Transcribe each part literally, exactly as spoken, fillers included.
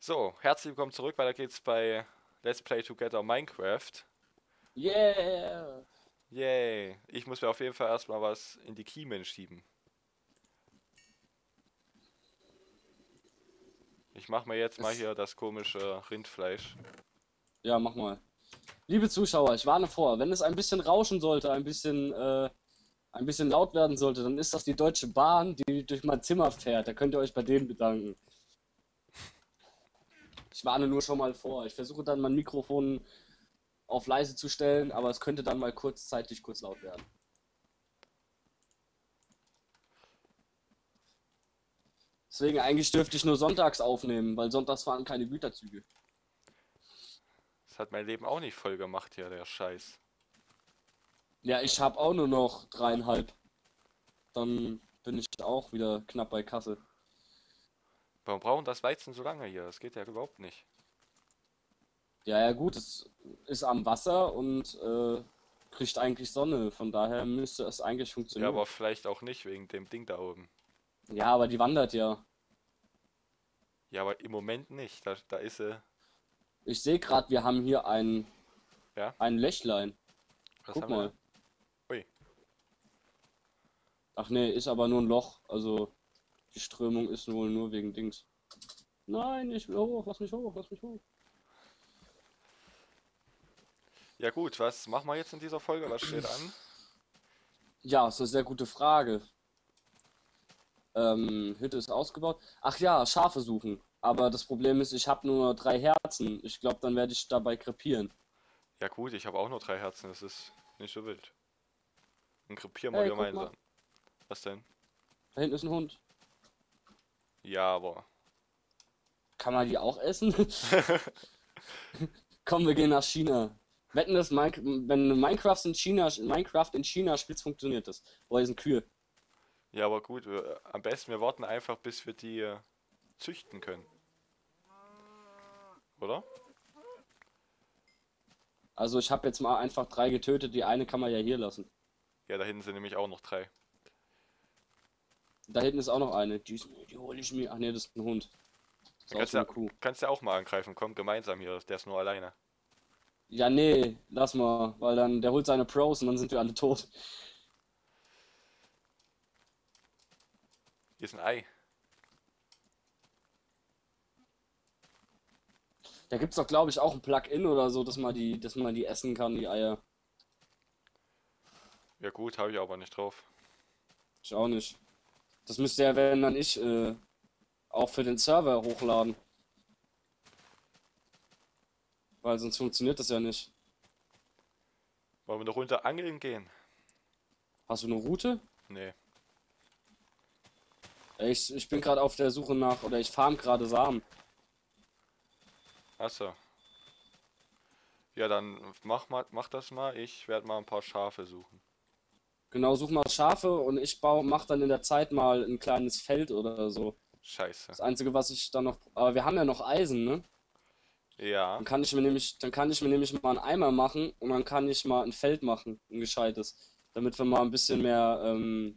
So, herzlich willkommen zurück. Weiter geht's bei Let's Play Together Minecraft. Yeah! Yay. Ich muss mir auf jeden Fall erstmal was in die Kiemen schieben. Ich mache mir jetzt mal Es, hier das komische Rindfleisch. ja, mach mal. Liebe Zuschauer, ich warne vor, wenn es ein bisschen rauschen sollte, ein bisschen, äh, ein bisschen laut werden sollte, dann ist das die Deutsche Bahn, die durch mein Zimmer fährt. Da könnt ihr euch bei denen bedanken. Ich warne nur schon mal vor. Ich versuche dann mein Mikrofon auf leise zu stellen, aber es könnte dann mal kurzzeitig kurz laut werden. Deswegen eigentlich dürfte ich nur sonntags aufnehmen, weil sonntags fahren keine Güterzüge. Das hat mein Leben auch nicht voll gemacht hier, der Scheiß. Ja, ich habe auch nur noch dreieinhalb. Dann bin ich auch wieder knapp bei Kasse. Warum brauchen das Weizen so lange hier? Das geht ja überhaupt nicht. Ja, ja gut, es ist am Wasser und äh, kriegt eigentlich Sonne. Von daher müsste es eigentlich Ja, funktionieren. aber vielleicht auch nicht wegen dem Ding da oben. Ja, aber die wandert ja. Ja, aber im Moment nicht. Da, da ist sie. Ich sehe gerade, wir haben hier ein, Ja, ein Löchlein. was Guck haben wir mal. da? Ui. Ach nee, ist aber nur ein Loch. Also die Strömung ist wohl nur wegen Dings. Nein, ich will hoch, lass mich hoch, lass mich hoch. Ja gut, was machen wir jetzt in dieser Folge? Was steht an? Ja, ist eine sehr gute Frage. Ähm, Hütte ist ausgebaut. Ach ja, Schafe suchen. Aber das Problem ist, ich habe nur drei Herzen. Ich glaube, dann werde ich dabei krepieren. Ja gut, ich habe auch nur drei Herzen. Das ist nicht so wild. Dann krepieren wir Hey, guck mal, gemeinsam. Was denn? da hinten ist ein Hund. Ja, aber. Kann man die auch essen? Komm, wir gehen nach China. Wetten, dass Min wenn Minecraft in China, Minecraft in China spielt, funktioniert das. Boah, hier sind Kühe. Ja, aber gut, wir, am besten wir warten einfach, bis wir die äh, züchten können, oder? Also ich habe jetzt mal einfach drei getötet. Die eine kann man ja hier lassen. Ja, da hinten sind nämlich auch noch drei. Da hinten ist auch noch eine. Die, ist- die hole ich mir. Ach nee, das ist ein Hund. Das ist Dann auch kannst so du eine ja, Kuh. kannst ja auch mal angreifen, komm, gemeinsam hier, der ist nur alleine. Ja, nee, lass mal. Weil dann, der holt seine Pros und dann sind wir alle tot. Hier ist ein Ei. Da gibt's doch, glaube ich, auch ein Plugin oder so, dass man die, dass man die essen kann, die Eier. Ja gut, habe ich aber nicht drauf. Ich auch nicht. Das müsste ja, wenn dann ich, äh, auch für den Server hochladen. Weil sonst funktioniert das ja nicht. Wollen wir eine Runde angeln gehen? Hast du eine Route? Nee. Äh, Ich, ich bin gerade auf der Suche nach, oder ich farm gerade Samen. Achso. Ja, dann mach mal, mach das mal. Ich werde mal ein paar Schafe suchen. Genau, such mal Schafe und ich baue, mach dann in der Zeit mal ein kleines Feld oder so. Scheiße. Das Einzige, was ich dann noch, aber wir haben ja noch Eisen, ne? Ja. Dann kann ich mir nämlich, dann kann ich mir nämlich mal einen Eimer machen und dann kann ich mal ein Feld machen, ein gescheites. Damit wir mal ein bisschen mehr, ähm,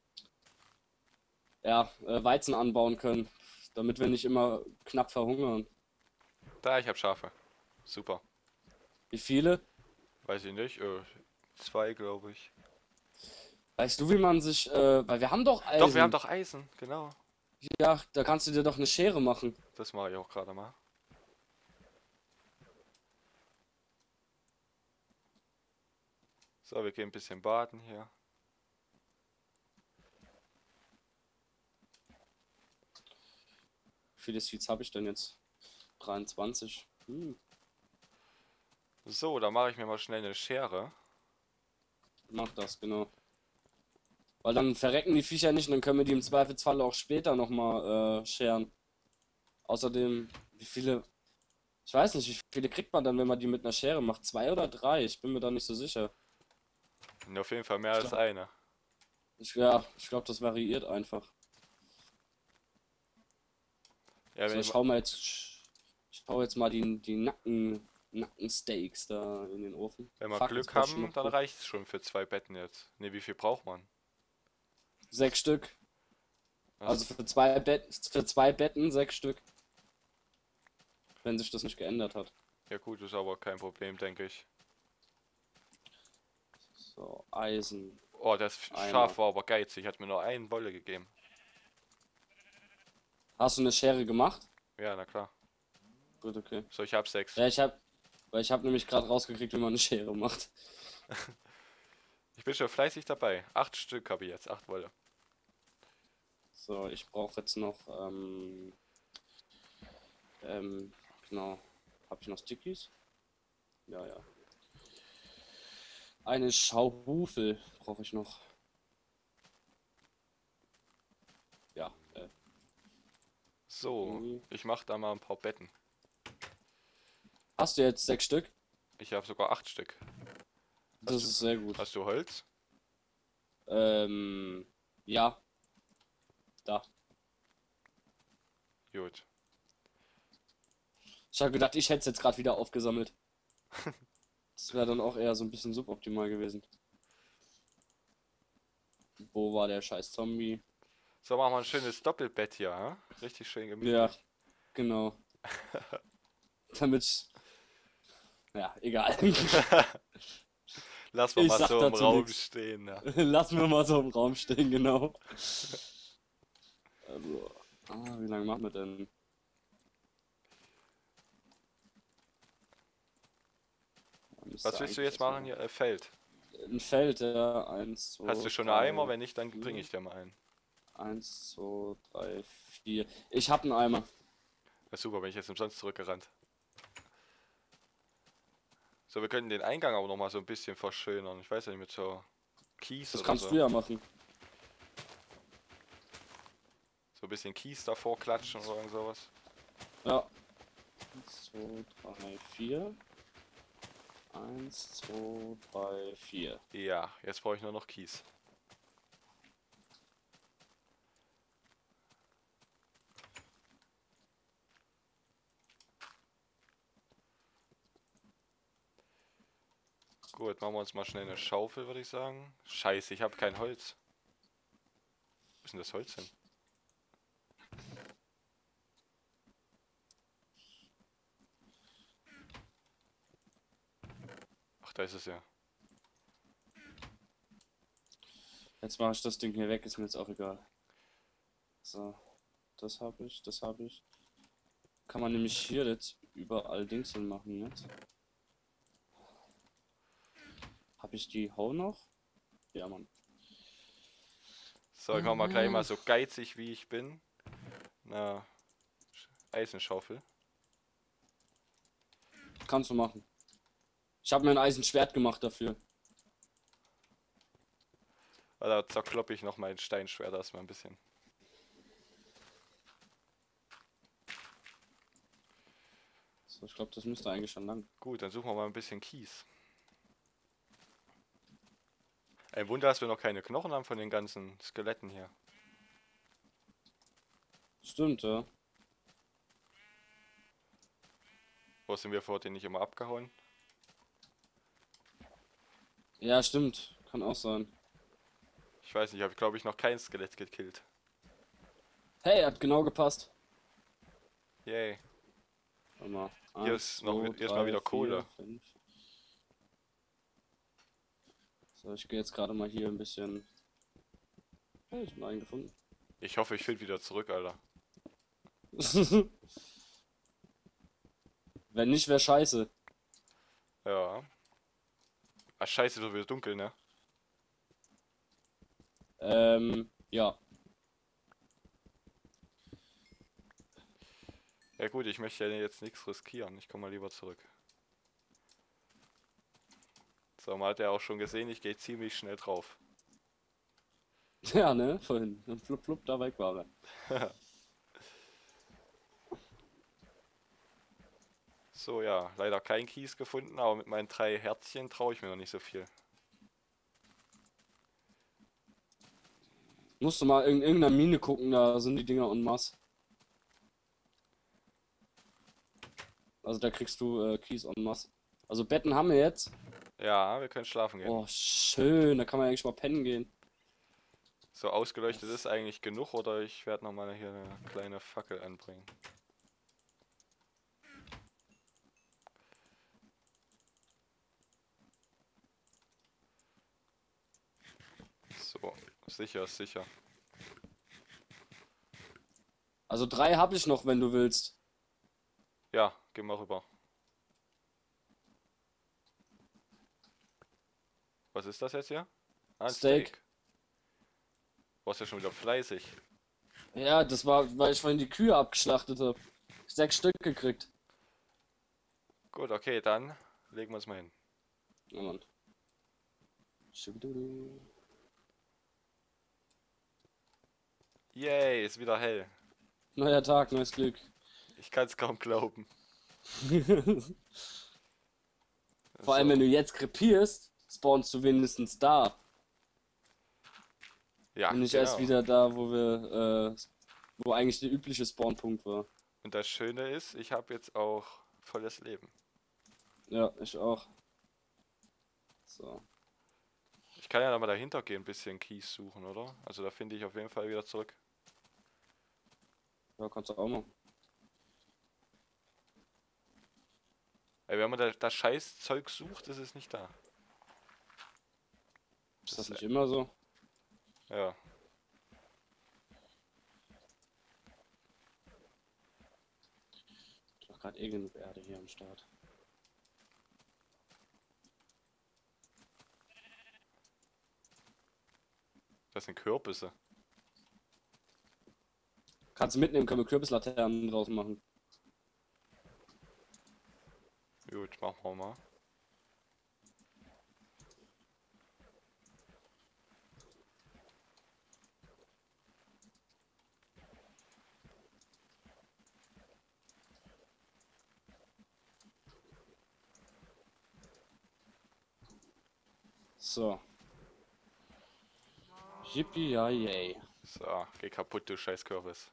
ja, äh, Weizen anbauen können. Damit wir nicht immer knapp verhungern. Da, ich habe Schafe. Super. Wie viele? Weiß ich nicht. Äh, zwei, glaube ich. Weißt du, wie man sich, äh, weil wir haben doch Doch, wir haben Eisen. doch Eisen. Genau. Ja, da kannst du dir doch eine Schere machen. Das mache ich auch gerade mal. So, wir gehen ein bisschen baden hier. Wie viele Seeds habe ich denn jetzt? dreiundzwanzig. Hm, So, da mache ich mir mal schnell eine Schere. mach das, genau. Weil dann verrecken die Viecher nicht und dann können wir die im Zweifelsfall auch später nochmal äh, scheren. Außerdem, wie viele. Ich weiß nicht, wie viele kriegt man dann, wenn man die mit einer Schere macht? Zwei oder drei? Ich bin mir da nicht so sicher. Und auf jeden Fall mehr Ich als glaub, eine. ich, ja, ich glaube, das variiert einfach. Ja, So, wenn ich, ich ma- hau mal jetzt. Ich hau jetzt mal die, die Nacken, Nackensteaks da in den Ofen. wenn wir Fuck, jetzt Glück brauch ich haben, noch dann reicht es schon für zwei Betten jetzt. Ne, wie viel braucht man? sechs Stück. Was? Also für zwei Betten, für zwei Betten sechs Stück. wenn sich das nicht geändert hat. Ja gut, ist aber kein Problem, denke ich. So, Eisen. Oh, das Eimer. Schaf war aber geizig, hat mir nur einen Wolle gegeben. Hast du eine Schere gemacht? Ja, na klar. Gut, okay. So, ich hab sechs. Ja, ich hab, weil ich habe nämlich gerade rausgekriegt, wie man eine Schere macht. Ich bin schon fleißig dabei. Acht Stück habe ich jetzt, acht Wolle. So, ich brauche jetzt noch, ähm, ähm, genau. Habe ich noch Stickies? Ja, ja. Eine Schaufel brauche ich noch. Ja, äh, So, irgendwie. ich mach da mal ein paar Betten. Hast du jetzt sechs Stück? Ich habe sogar acht Stück. Das Hast du- ist sehr gut. Hast du Holz? Ähm, ja. Da. Gut. Ich habe gedacht, ich hätte es jetzt gerade wieder aufgesammelt. Das wäre dann auch eher so ein bisschen suboptimal gewesen. Wo war der scheiß Zombie? So, machen wir ein schönes Doppelbett hier, ha? Richtig schön gemütlich. Ja, genau. Damit. Ja, egal. Lass mal Ich mal sag so im dazu Raum nix. stehen. Ja. Lassen wir mal so im Raum stehen, genau. Also, ah, wie lange machen wir denn? Müsste Was willst du eigentlich jetzt machen hier? Äh, Feld. Ein Feld, ja. Eins, zwei, Hast du schon drei, einen Eimer? Wenn nicht, dann vier. bringe ich dir mal einen. Eins, zwei, drei, vier. Ich hab einen Eimer. Ja, super, bin ich jetzt umsonst zurückgerannt. So, wir können den Eingang aber noch mal so ein bisschen verschönern. Ich weiß ja nicht, mit so Kies Das oder kannst so. du ja machen. So ein bisschen Kies davor klatschen oder irgend sowas. Ja. Eins, zwei, drei, vier. Eins, zwei, drei, vier. Ja, jetzt brauche ich nur noch Kies. Gut, machen wir uns mal schnell eine Schaufel, würde ich sagen. Scheiße, ich habe kein Holz. Wo ist denn das Holz hin? Ach, da ist es ja. Jetzt mache ich das Ding hier weg, ist mir jetzt auch egal. So. Das habe ich, das habe ich. Kann man nämlich hier jetzt überall Dings hin machen jetzt. Habe ich die Hoe noch? Ja, Mann. So, ich mach mal gleich mal so geizig wie ich bin. Na, Eisenschaufel. Kannst du machen. Ich habe mir ein Eisenschwert gemacht dafür. Weil da zerkloppe ich noch mein Steinschwert erstmal ein bisschen. So, ich glaube, das müsste eigentlich schon lang. Gut, dann suchen wir mal ein bisschen Kies. Ein Wunder, dass wir noch keine Knochen haben von den ganzen Skeletten hier. Stimmt, ja. Wo sind wir vor denen nicht immer abgehauen? Ja, stimmt. Kann auch sein. Ich weiß nicht, ich habe glaube ich noch kein Skelett gekillt. Hey, hat genau gepasst. Yay. Warte mal. Hier Eins, ist noch- zwei, hier ist mal drei, wieder Kohle. vier, fünf. So, ich gehe jetzt gerade mal hier ein bisschen. Hey, ich habe einen gefunden. Ich hoffe, ich finde wieder zurück, Alter. Wenn nicht, wäre scheiße. Ja. Ah, scheiße, wird wieder dunkel, ne? Ähm, ja. Ja gut, ich möchte ja jetzt nichts riskieren. Ich komme mal lieber zurück. So, man hat ja auch schon gesehen, ich gehe ziemlich schnell drauf. Ja, ne? Vorhin. Und flupp, flupp, da weg war er. So, ja, leider kein Kies gefunden, aber mit meinen drei Herzchen traue ich mir noch nicht so viel. Musst du mal in irgendeiner Mine gucken, da sind die Dinger en masse. Also da kriegst du äh, Kies en masse. Also Betten haben wir jetzt. Ja, wir können schlafen gehen. Oh, schön, da kann man eigentlich mal pennen gehen. So ausgeleuchtet ist eigentlich genug, oder ich werde nochmal hier eine kleine Fackel anbringen. Sicher, sicher. Also drei habe ich noch, wenn du willst. Ja, geh mal rüber. Was ist das jetzt hier? Ah, ein Steak. Steak. Du warst ja schon wieder fleißig. Ja, das war, weil ich vorhin die Kühe abgeschlachtet habe. Sechs Stück gekriegt. Gut, okay, dann legen wir es mal hin. Oh Mann. Schubidudu. Yay, ist wieder hell. Neuer Tag, neues Glück. Ich kann es kaum glauben. Vor allem, So. wenn du jetzt krepierst, spawnst du wenigstens da. Ja, Und nicht genau. erst wieder da, wo wir, äh, wo eigentlich der übliche Spawnpunkt war. Und das Schöne ist, ich habe jetzt auch volles Leben. Ja, ich auch. So. Ich kann ja da mal dahinter gehen, ein bisschen Kies suchen, oder? Also da finde ich auf jeden Fall wieder zurück. Ja, kannst du auch mal. Ey, wenn man da, das scheiß Zeug sucht, ist es nicht da. Ist das nicht immer so? Ja. Ich hab gerade eh genug Erde hier am Start. Das sind Kürbisse. Kannst du mitnehmen, können wir Kürbislaternen draus machen. Gut, machen wir mal. So. Yippie ja yay. So, geh kaputt, du scheiß Kürbis.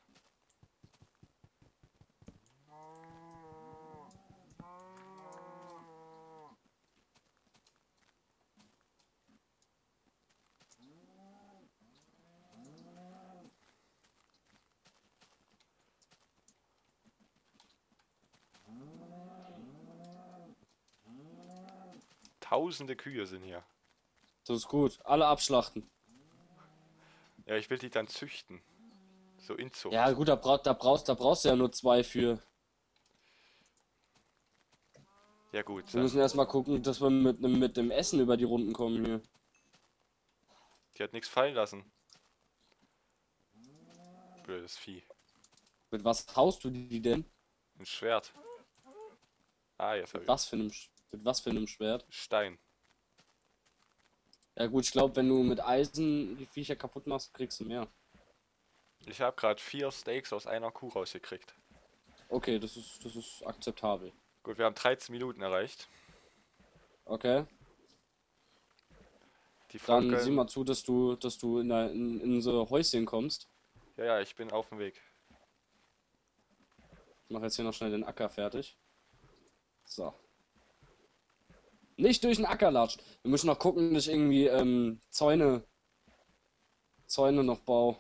Tausende Kühe sind hier. Das ist gut. Alle abschlachten. Ja, ich will die dann züchten. So Inzucht. Ja gut, da, brauch, da, brauchst, da brauchst du ja nur zwei für. Ja gut, Wir dann, müssen erstmal gucken, dass wir mit, nem- mit dem Essen über die Runden kommen hier. die hat nichts fallen lassen. Blödes Vieh. Mit was haust du die denn? Ein Schwert. Ah, jetzt hab Mit ich was für einem, Sch- mit was für einem Schwert? Stein. Ja gut, ich glaube, wenn du mit Eisen die Viecher kaputt machst, kriegst du mehr. Ich habe gerade vier Steaks aus einer Kuh rausgekriegt. Okay, das ist, das ist akzeptabel. Gut, wir haben dreizehn Minuten erreicht. Okay, Die dann Frage. sieh mal zu, dass du, dass du in, ein- in, in so Häuschen kommst. Ja, ja, ich bin auf dem Weg. Ich mache jetzt hier noch schnell den Acker fertig. So. Nicht durch den Acker latschen. Wir müssen noch gucken, dass ich irgendwie ähm, Zäune, Zäune noch baue.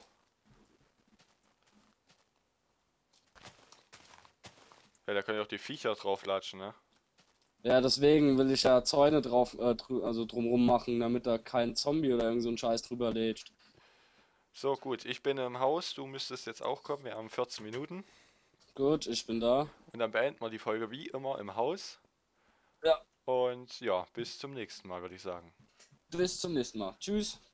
Ja, da können ja auch die Viecher drauflatschen, ne? Ja, deswegen will ich ja Zäune drauf, äh, drü also drumrum machen, damit da kein Zombie oder irgend so ein Scheiß drüber lädt. So, gut, ich bin im Haus, du müsstest jetzt auch kommen, wir haben vierzehn Minuten. Gut, ich bin da. Und dann beenden wir die Folge wie immer im Haus. Ja. Und ja, bis zum nächsten Mal, würde ich sagen. Bis zum nächsten Mal. Tschüss.